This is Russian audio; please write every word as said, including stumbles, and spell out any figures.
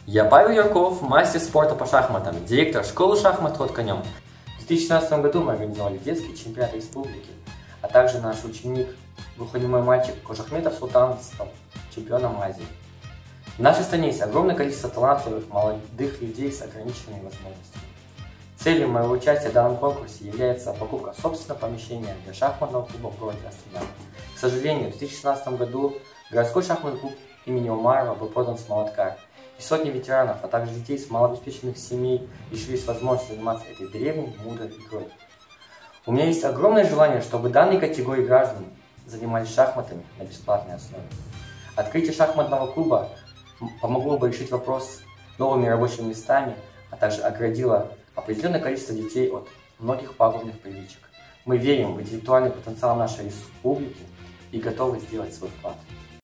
Я Павел Ярков, мастер спорта по шахматам, директор школы шахмат «Ход конем». В две тысячи шестнадцатом году мы организовали детский чемпионат республики, а также наш ученик, глухонемой мальчик Кожахметов Султан стал чемпионом Азии. В нашей стране есть огромное количество талантливых молодых людей с ограниченными возможностями. Целью моего участия в данном конкурсе является покупка собственного помещения для шахматного клуба в городе Астана. К сожалению, в две тысячи шестнадцатом году городской шахматный клуб имени Умарова был продан с молотка, и сотни ветеранов, а также детей с малообеспеченных семей лишились возможности заниматься этой древней, мудрой игрой. У меня есть огромное желание, чтобы данные категории граждан занимались шахматами на бесплатной основе. Открытие шахматного клуба помогло бы решить вопрос с новыми рабочими местами, а также оградило определенное количество детей от многих пагубных привычек. Мы верим в интеллектуальный потенциал нашей республики и готовы сделать свой вклад.